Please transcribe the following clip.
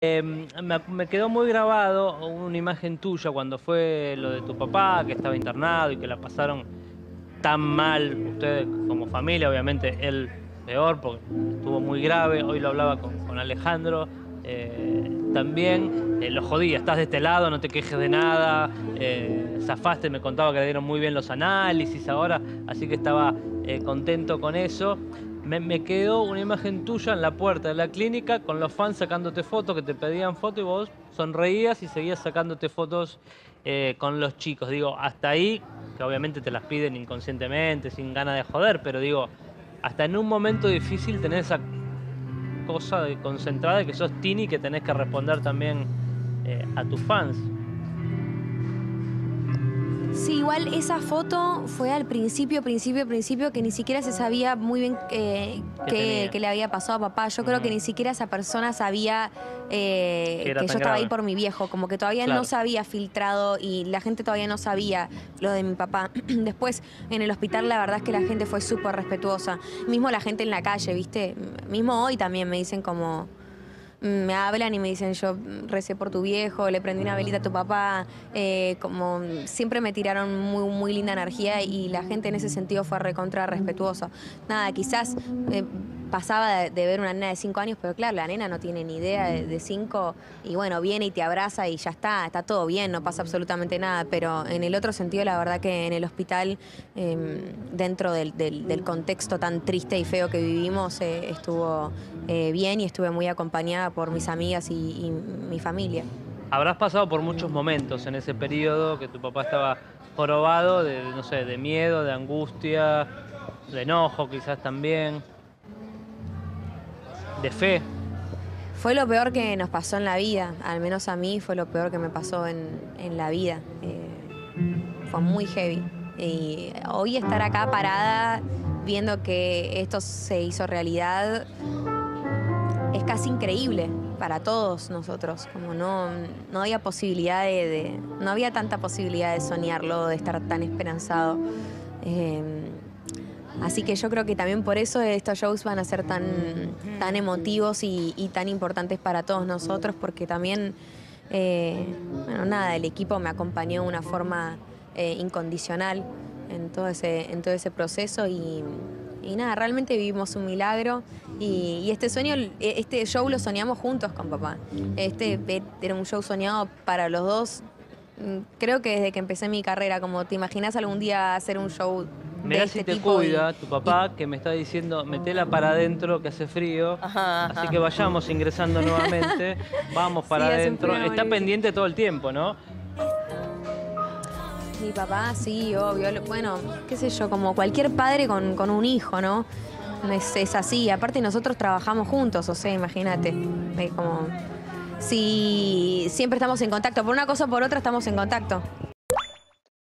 Me quedó muy grabado una imagen tuya cuando fue lo de tu papá, que estaba internado y que la pasaron tan mal ustedes como familia, obviamente él peor porque estuvo muy grave. Hoy lo hablaba con Alejandro, también lo jodía, estás de este lado, no te quejes de nada, zafaste, me contaba que le dieron muy bien los análisis ahora, así que estaba contento con eso. Me quedó una imagen tuya en la puerta de la clínica con los fans sacándote fotos, que te pedían fotos y vos sonreías y seguías sacándote fotos con los chicos. Digo, hasta ahí, que obviamente te las piden inconscientemente, sin ganas de joder, pero digo, hasta en un momento difícil tenés esa cosa de concentrada de que sos Tini, que tenés que responder también a tus fans. Sí, igual esa foto fue al principio, que ni siquiera se sabía muy bien qué le había pasado a papá. Yo creo que ni siquiera esa persona sabía que yo estaba ahí por mi viejo, como que todavía no se había filtrado y la gente todavía no sabía lo de mi papá. Después, en el hospital, la verdad es que la gente fue súper respetuosa. Mismo la gente en la calle, ¿viste? Mismo hoy también me dicen como... Me hablan y me dicen, yo recé por tu viejo, le prendí una velita a tu papá, como siempre me tiraron muy linda energía y la gente en ese sentido fue recontra respetuosa. Nada, quizás pasaba de ver una nena de 5 años, pero claro, la nena no tiene ni idea de 5 y bueno, viene y te abraza y ya está todo bien, no pasa absolutamente nada, pero en el otro sentido, la verdad que en el hospital, dentro del contexto tan triste y feo que vivimos, estuvo bien y estuve muy acompañada por mis amigas y mi familia. Habrás pasado por muchos momentos en ese periodo que tu papá estaba jorobado, no sé, de miedo, de angustia, de enojo quizás también, de fe. Fue lo peor que nos pasó en la vida, al menos a mí fue lo peor que me pasó en la vida. Fue muy heavy. Y hoy estar acá parada viendo que esto se hizo realidad es casi increíble para todos nosotros, como no había posibilidad no había tanta posibilidad de soñarlo, de estar tan esperanzado. Así que yo creo que también por eso estos shows van a ser tan emotivos y tan importantes para todos nosotros, porque también, bueno, nada, el equipo me acompañó de una forma incondicional en todo ese proceso y nada, realmente vivimos un milagro y este show lo soñamos juntos con papá. Era un show soñado para los dos, creo que desde que empecé mi carrera, como te imaginas algún día hacer un show de Mirá este si te tipo cuida tu papá, que me está diciendo, metela para adentro, que hace frío. Así que vayamos ingresando nuevamente, vamos para adentro. Está pendiente todo el tiempo, ¿no? Mi papá, sí, obvio. Bueno, qué sé yo, como cualquier padre con un hijo, ¿no? Es así. Aparte nosotros trabajamos juntos, o sea, imagínate. Como... Si siempre estamos en contacto, por una cosa o por otra estamos en contacto.